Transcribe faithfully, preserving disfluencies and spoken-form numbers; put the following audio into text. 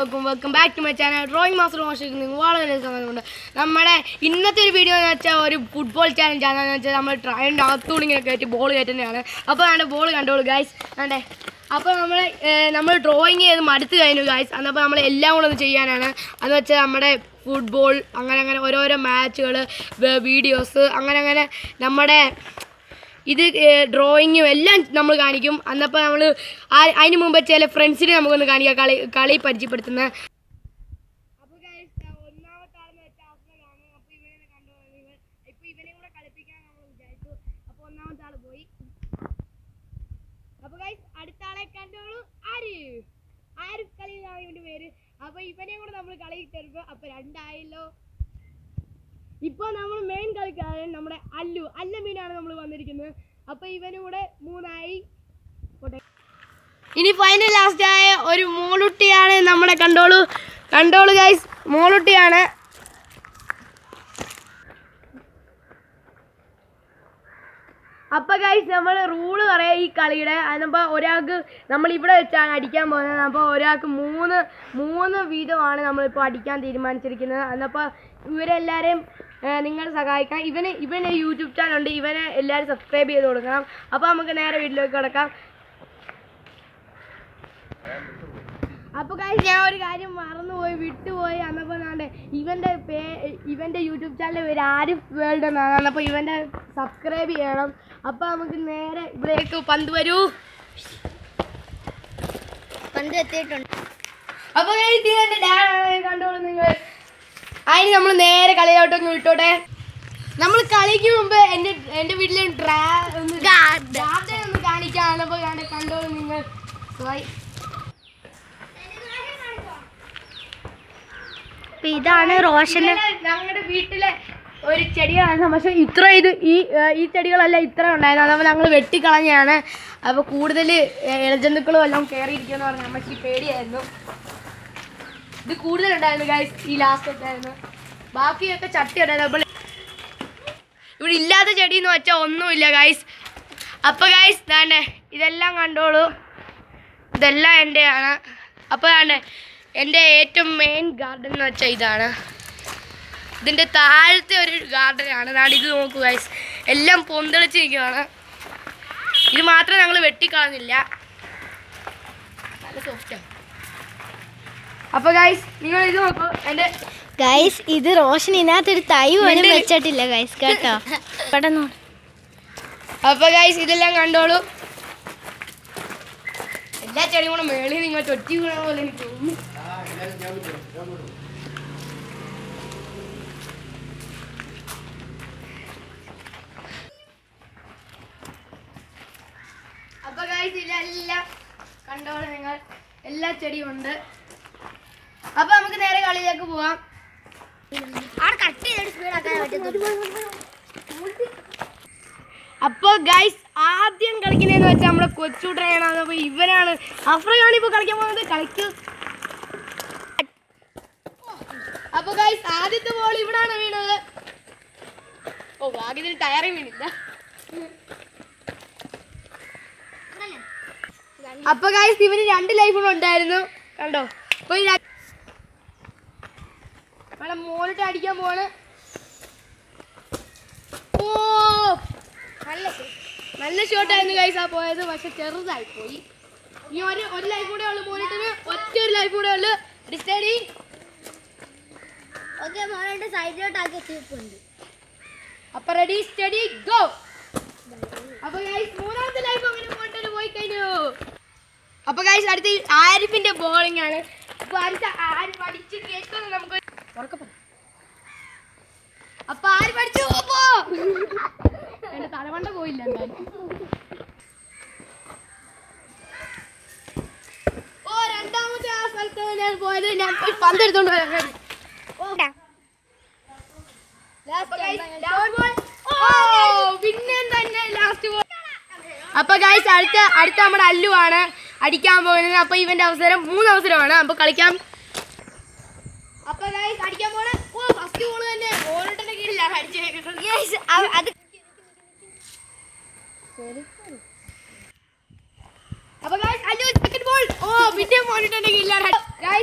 welcome, welcome back to my channel. Drawing Master വാഷിക്കുന്നു വളരെ സമയമുണ്ട്. നമ്മുടെ ഇന്നത്തെ ഒരു വീഡിയോ എന്ന് വെച്ചാൽ ഒരു ഫുട്ബോൾ ചാലഞ്ച് ആണെന്ന് വെച്ചാൽ നമ്മൾ ട്രയലിൻ്റെ അകത്തൂടെ ഇങ്ങനെ കയറ്റി ബോൾ കയറ്റുന്നതാണ്. അപ്പോൾ നമ്മുടെ ബോൾ കണ്ടോളൂ ഗൈസ്. വേണ്ടേ അപ്പോൾ നമ്മൾ നമ്മൾ ഡ്രോയിങ് ചെയ്ത് മടുത്ത് കഴിഞ്ഞു ഗൈസ്. അന്നപ്പോൾ നമ്മൾ എല്ലാം കൂടെ ഒന്ന് ചെയ്യാനാണ്. അതെന്ന് വെച്ചാൽ നമ്മുടെ ഫുട്ബോൾ അങ്ങനെ അങ്ങനെ ഓരോരോ മാച്ചുകൾ, വീഡിയോസ്, അങ്ങനെ അങ്ങനെ നമ്മുടെ ഇത് ഡ്രോയിങ്ങും എല്ലാം നമ്മൾ കാണിക്കും. അന്നപ്പോൾ നമ്മൾ അതിന് മുമ്പ് ചില ഫ്രണ്ട്സിനെ നമുക്കൊന്ന് കാണിക്കാം, കളി കളി പരിചയപ്പെടുത്തുന്നത്. അപ്പോൾ ഒന്നാമത്തെ ആളെന്ന് വെച്ചാൽ അഫ്സലാണ്. അപ്പോൾ ഇവനെ കണ്ടോ നിങ്ങൾ, ഇപ്പോൾ ഇവനെയും കൂടെ കളിപ്പിക്കാൻ നമ്മൾ വിചാരിച്ചു. അപ്പോൾ ഒന്നാമത്തെ ആൾ പോയി. അപ്പോൾ ഗൈസ് അടുത്ത ആളെ കണ്ടോളൂ. ആര് ആര് കളി എന്നാണ് ഇവൻ്റെ പേര്. അപ്പോൾ ഇവനെയും കൂടെ നമ്മൾ കളി തരുമ്പോൾ അപ്പോൾ രണ്ടായല്ലോ. ഇപ്പോൾ നമ്മൾ മെയിൻ കളിക്കാരൻ നമ്മുടെ അല്ലു അല്ല മീനാണ് നമ്മൾ വന്നിരിക്കുന്നത്. അപ്പോൾ ഇവനൂടെ മൂന്നായി. ഇനി ഫൈനൽ ലാസ്റ്റ് ആയ ഒരു മോളുട്ടിയാണ് നമ്മുടെ കണ്ടോളൂ കണ്ടോളൂ ഗൈസ്, മോളുട്ടിയാണ്. അപ്പോൾ ഗൈസ് നമ്മൾ റൂള് പറയാം ഈ കളിയുടെ. അതിനപ്പോൾ ഒരാൾക്ക് നമ്മളിവിടെ വെച്ചാണ് അടിക്കാൻ പോകുന്നത്. അപ്പോൾ ഒരാൾക്ക് മൂന്ന് മൂന്ന് വീതമാണ് നമ്മളിപ്പോൾ അടിക്കാൻ തീരുമാനിച്ചിരിക്കുന്നത്. അതിനപ്പോൾ ഇവരെല്ലാവരെയും നിങ്ങൾ സഹായിക്കാം. ഇവന് ഇവന് യൂട്യൂബ് ചാനലുണ്ട്, ഇവനെ എല്ലാവരും സബ്സ്ക്രൈബ് ചെയ്ത് കൊടുക്കണം. അപ്പോൾ നമുക്ക് നേരെ വീട്ടിലേക്ക് കിടക്കാം. അപ്പോൾ ഗൈസ് ഞാൻ ഒരു കാര്യം മറന്നുപോയി, വിട്ടുപോയി. അന്നപ്പോൾ നാണ്ടെ ഇവൻ്റെ പേ ഇവൻ്റെ യൂട്യൂബ് ചാനൽ പേര് ആരിഫ് വേൾഡ് എന്നാണ്. അന്നപ്പോൾ ഇവൻ്റെ സബ്സ്ക്രൈബ് ചെയ്യണം. അപ്പോൾ നമുക്ക് നേരെ ഇവിടേക്ക് പന്ത് വരൂ. പന്ത് എത്തിയിട്ടുണ്ട്. അപ്പോൾ ഗൈസ് ഇതിൻ്റെ ഡാൻസ് കണ്ടോളൂ നിങ്ങൾ. അതിന് നമ്മൾ നേരെ കളിയോട്ടൊന്ന് വിട്ടോട്ടെ. നമ്മൾ കളിക്ക് മുമ്പ് എൻ്റെ എൻ്റെ വീട്ടിലെ ഡ്രാ ഒന്ന് ഗാർഡൻ ഒന്ന് കാണിക്കാണപ്പോൾ കണ്ടോളൂ നിങ്ങൾ. ഇതാണ് റോഷന് ഞങ്ങളുടെ വീട്ടിലെ ഒരു ചെടികളാണ്. പക്ഷെ ഇത്ര ഇത് ഈ ഈ ചെടികളല്ല ഇത്ര ഉണ്ടായിരുന്നു. അതപ്പോൾ ഞങ്ങൾ വെട്ടിക്കളഞ്ഞാണ്. അപ്പോൾ കൂടുതൽ ഇഴജന്തുക്കളും എല്ലാം കയറിയിരിക്കുമെന്ന് പറഞ്ഞാൽ അമ്മച്ചി പേടിയായിരുന്നു. ഇത് കൂടുതലുണ്ടായിരുന്നു ഗൈസ്, ഈ ലാസ്റ്റ് ഉണ്ടായിരുന്നു. ബാക്കിയൊക്കെ ചട്ടി ഉണ്ടായിരുന്നു. അപ്പോൾ ഇവിടെ ഇല്ലാത്ത ചെടി എന്ന് വെച്ചാൽ ഒന്നുമില്ല ഗൈസ്. അപ്പോൾ ഗൈസ് താണ്ടേ ഇതെല്ലാം കണ്ടോളൂ, ഇതെല്ലാം എൻ്റെയാണ്. അപ്പോൾ താണ്ടേ എൻ്റെ ഏറ്റവും മെയിൻ ഗാർഡൻ എന്ന് വെച്ചാൽ ഇതാണ്. ഇതിൻ്റെ താഴത്തെ ഒരു ഗാർഡനാണ്. നാട് ഇത് നോക്കൂ ഗൈസ്, എല്ലാം പൊന്തളിച്ച് നിൽക്കുകയാണ്. ഇത് മാത്രം ഞങ്ങൾ വെട്ടിക്കളഞ്ഞില്ല, നല്ല സോഫ്റ്റാണ്. അപ്പോൾ ഗൈസ് നിങ്ങൾ ഇത് നോക്കൂ. എൻ്റെ ഗൈസ് ഇത് റോഷൻ ഇതിനകത്തൊരു തൈ പോലും വെച്ചിട്ടില്ല ഗൈസ് കേട്ടോ. പെട്ടെന്ന് അപ്പോൾ ഗൈസ് ഇതെല്ലാം കണ്ടോളൂ. എല്ലാ ചെടിയും കൂടെ മേളിൽ നിങ്ങൾ തൊറ്റി വീണ പോലെ എനിക്ക് തോന്നുന്നു. അപ്പോൾ ഗൈസ് ഇതെല്ലാം കണ്ടോളൂ നിങ്ങൾ, എല്ലാ ചെടിയും ഉണ്ട്. അപ്പോൾ നമുക്ക് നേരെ കളിയിലേക്ക് പോവാം. അപ്പോൾ ഗൈസ് ആദ്യം കളിക്കുന്നതെന്ന് വെച്ചാൽ നമ്മുടെ കൊച്ചുട്രയാണ്. അപ്പോൾ ഇവനാണ് അഫ്രയാണ് ഇപ്പോൾ കളിക്കാൻ പോകുന്നത്. കളിക്കൂ. അപ്പോൾ ഗൈസ് ആദ്യത്തെ ബോൾ ഇവിടാണ് വീണത്. ഓ ഭാഗ്യത്തിന് ടയറിൽ വീണില്ല. അപ്പോൾ ഗൈസ് ഇവന് രണ്ട് ലൈഫും ഉണ്ടായിരുന്നു കണ്ടോ. അപ്പോൾ നമ്മളെ മോളിട്ട് അടിക്കാൻ പോവാണ്. ഓ നല്ല നല്ല ഷോട്ടായിരുന്നു ഗൈസ് ആ പോയത്, പക്ഷെ ചെറുതായി പോയി. ഇനി ഒരു ഒരു ലൈഫ് കൂടെ ഉള്ളു മോനിട്ടിന്, ഒറ്റ ഒരു ലൈഫ് കൂടെ ഉള്ളു. ഡിസ്റ്റഡി ഓക്കെ മോനെ സൈഡിലോട്ടാക്കി എത്തിയിട്ടുണ്ട്. അപ്പൊ റെഡി സ്റ്റഡി ഗോ. അപ്പൊ ഗൈസ് മൂന്നാമത്തെ ലൈഫ് അങ്ങനെ മോനിട്ട് പോയി കഴിഞ്ഞു. അപ്പൊ ഗൈസ് അടുത്ത ആരിഫിന്റെ ബോളിംഗ് ആണ്. അപ്പൊ അടുത്ത ആര് പഠിച്ച് കേൾക്കുന്നു നമുക്ക് ഉറക്കപ്പോ. അപ്പൊ ആര് പഠിച്ചു പോ, എന്റെ തലമണ്ട പോയില്ല എന്തായാലും. ഓ രണ്ടാമത്തെ ആ സ്ഥലത്ത് ഞാൻ പോയത്. ഞാൻ പോയി പന്തെടുത്തോണ്ട് വരാം. പിന്നെ തന്നെ ലാസ്റ്റ് ബോൾ. അപ്പൊ ഗൈസ് അടുത്ത അടുത്ത നമ്മുടെ അല്ലു ആണ് അടിക്കാൻ പോകുന്നത്. അപ്പൊ ഇവന്റെ അവസരം മൂന്ന് അവസരമാണ്. അപ്പൊ കളിക്കാം. അപ്പൊ ഗൈസ് അടിക്കാൻ പോണേ. ഓ ഫസ്റ്റ് ബോൾ തന്നെ ബോളിന്റെ കീഴിലാണ് അടിച്ചേക്കുന്നത്. അത് അപ്പൊ ഗൈസ് അല്ലു സെക്കൻഡ് ബോൾ. ഓ പിന്നെ ബോളിന്റെ കീഴിലാണ്.